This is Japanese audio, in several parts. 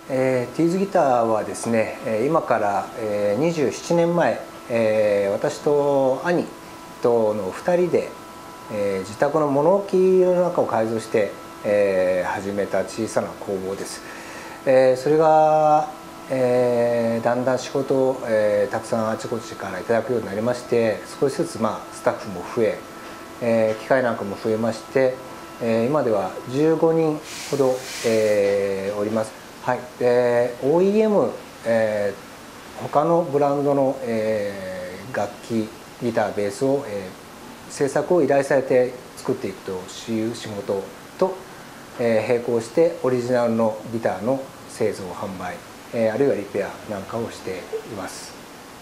ティーズギターはですね、今から27年前、私と兄との2人で、自宅の物置の中を改造して、始めた小さな工房です。それが、だんだん仕事を、たくさんあちこちからいただくようになりまして、少しずつ、スタッフも増え、機械なんかも増えまして、今では15人ほど、おります。はい、OEM、他のブランドの、楽器ギターベースを、制作を依頼されて作っていくという仕事と、並行してオリジナルのギターの製造販売、あるいはリペアなんかをしています。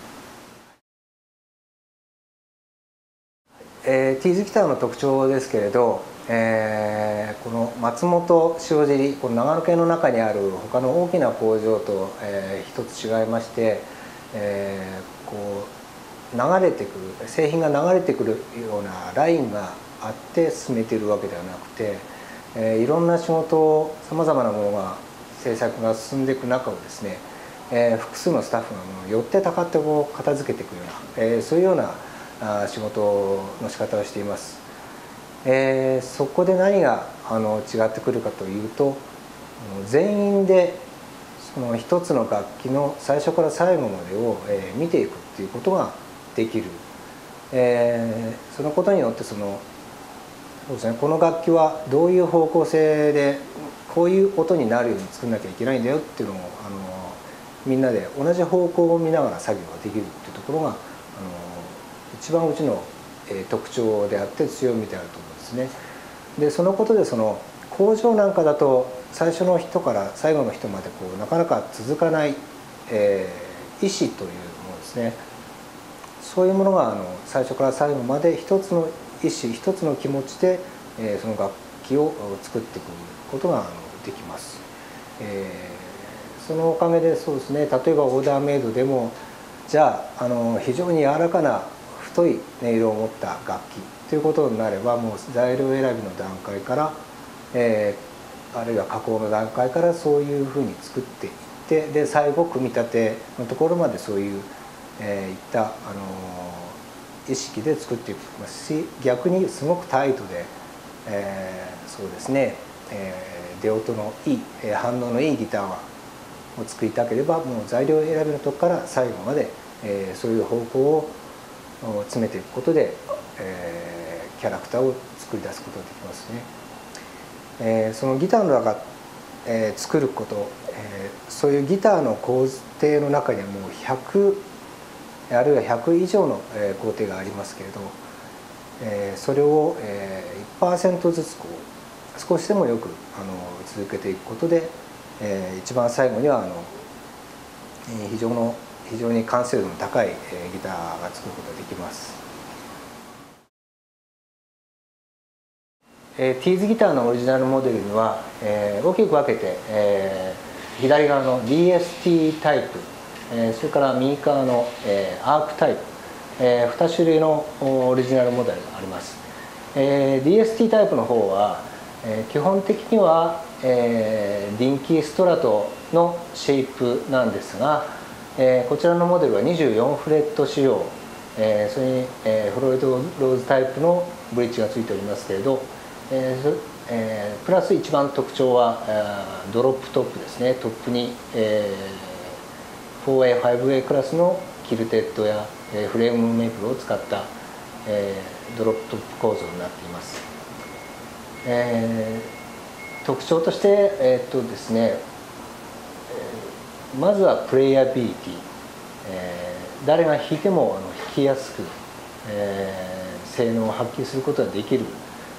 ティーズギターの特徴ですけれど、この松本塩尻、この長野県の中にある他の大きな工場と、一つ違いまして、こう流れてくる製品が流れてくるようなラインがあって進めているわけではなくて、いろんな仕事をさまざまなものが制作が進んでいく中をですね、複数のスタッフが寄ってたかってこう片付けていくような、そういうような仕事の仕方をしています。そこで何が違ってくるかというと、全員でその一つの楽器の最初から最後までを見ていくっていうことができる。そのことによってそうですね、この楽器はどういう方向性でこういう音になるように作んなきゃいけないんだよっていうのをみんなで同じ方向を見ながら作業ができるっていうところが一番うちの特徴であって強みであると思うんですね。でそのことでその工場なんかだと最初の人から最後の人までこうなかなか続かない、意志というものですね。そういうものが最初から最後まで一つの意志一つの気持ちで、その楽器を作っていくことができます。そのおかげでそうですね、例えばオーダーメイドでもじゃあ非常に柔らかな太い音色を持った楽器ということになれば、もう材料選びの段階から、あるいは加工の段階からそういうふうに作っていって、で最後組み立てのところまでそういう、いった意識で作っていきますし、逆にすごくタイトで、そうですね、出音のいい、反応のいいギターを作りたければもう材料選びのとこから最後まで、そういう方向を詰めていくことで、キャラクターを作り出すことができますね。そのギターの中、作ること、そういうギターの工程の中にはもう100あるいは100以上の工程がありますけれど、それを 1% ずつこう少しでもよく続けていくことで、一番最後には非常に完成度の高いギターが作ることができます。ティーズギターのオリジナルモデルには、大きく分けて、左側の DST タイプ、それから右側のアークタイプ、2種類のオリジナルモデルがあります。DST タイプの方は基本的にはディンキーストラトのシェイプなんですが、こちらのモデルは24フレット仕様、それにフロイドローズタイプのブリッジがついておりますけれど、プラス一番特徴はドロップトップですね。トップに4A、5A クラスのキルテッドやフレームメイプルを使ったドロップトップ構造になっています。特徴としてですね、まずはプレイヤビリティ、誰が弾いても弾きやすく、性能を発揮することができる、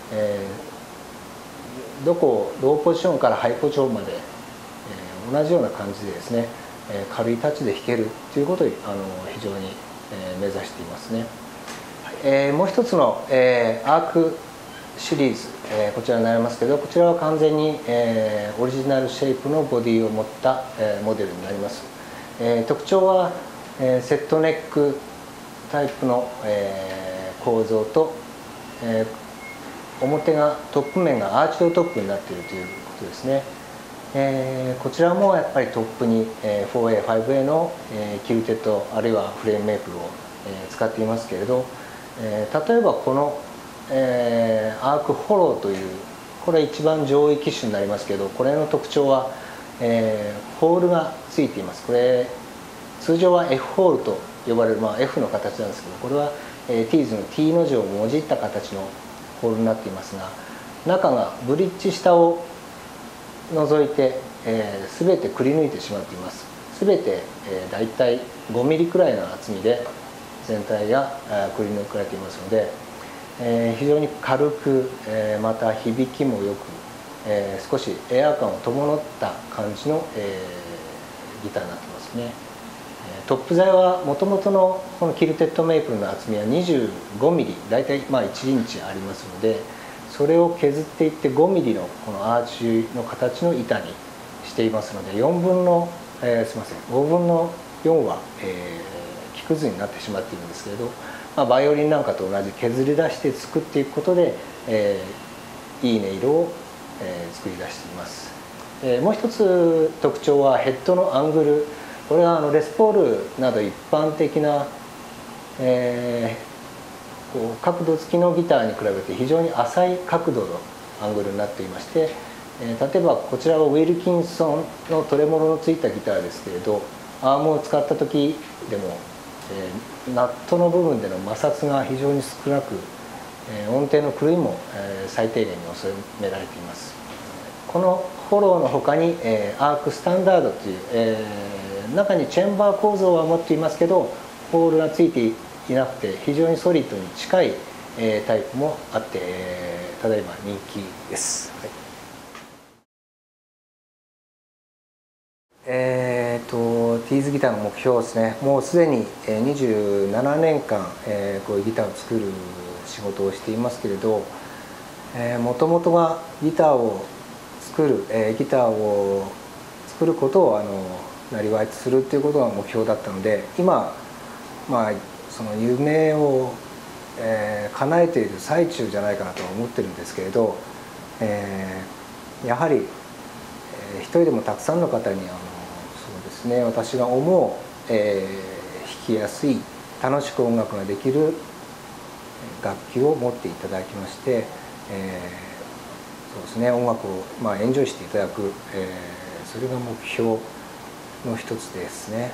どこローポジションからハイポジションまで、同じような感じでですね、軽いタッチで弾けるということを非常に目指していますね。もう一つのアークシリーズ、こちらになりますけど、こちらは完全にオリジナルシェイプのボディを持ったモデルになります。特徴はセットネックタイプの構造と、表がトップ面がアーチドトップになっているということですね。 こちらもやっぱりトップに 4A、5A のキルテッドあるいはフレームメープルを使っていますけれど、例えばこのアークホローという、これ一番上位機種になりますけど、これの特徴はホールがついています。これ通常は F ホールと呼ばれる、F の形なんですけど、これはティーズの T の字をもじった形のホールになっていますが、中がブリッジ下を除いて全てくり抜いてしまっています。全てだいたい5ミリくらいの厚みで全体がくり抜かれていますので、非常に軽く、また響きもよく、少しエア感を伴った感じの、ギターになってますね。トップ材はもともとのこのキルテッドメイプルの厚みは25ミリ、大体1インチありますので、それを削っていって5ミリのこのアーチの形の板にしていますので、4分の、すみません、5分の4は、木くずになってしまっているんですけれど、バイオリンなんかと同じ削り出して作っていくことで、いい音色を、作り出しています。もう一つ特徴はヘッドのアングル。これはレスポールなど一般的な、角度付きのギターに比べて非常に浅い角度のアングルになっていまして、例えばこちらはウィルキンソンのトレモロのついたギターですけれど、アームを使った時でも、ナットの部分での摩擦が非常に少なく、音程の狂いも、最低限に収められています。このフォローの他に、アークスタンダードという、中にチェンバー構造は持っていますけどホールがついていなくて非常にソリッドに近いタイプもあって、ただいま人気です。はい、ティーズギターの目標ですね。もうすでに27年間こういうギターを作る仕事をしていますけれど、もともとはギターを作ることをなりわいとするっていうことが目標だったので、今その夢を、叶えている最中じゃないかなと思ってるんですけれど、やはり、一人でもたくさんの方にそうですね、私が思う、弾きやすい楽しく音楽ができる楽器を持っていただきまして、そうですね、音楽をエンジョイしていただく、それが目標の一つですね。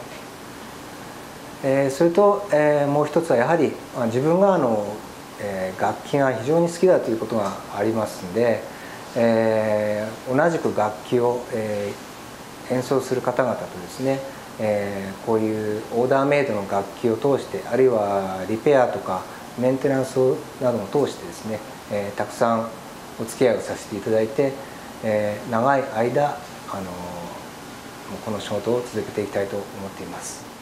それと、もう一つはやはり自分が楽器が非常に好きだということがありますので、同じく楽器を、演奏する方々とですね、こういうオーダーメイドの楽器を通して、あるいはリペアとかメンテナンスなどを通してですね、たくさんお付き合いをさせていただいて、長い間この仕事を続けていきたいと思っています。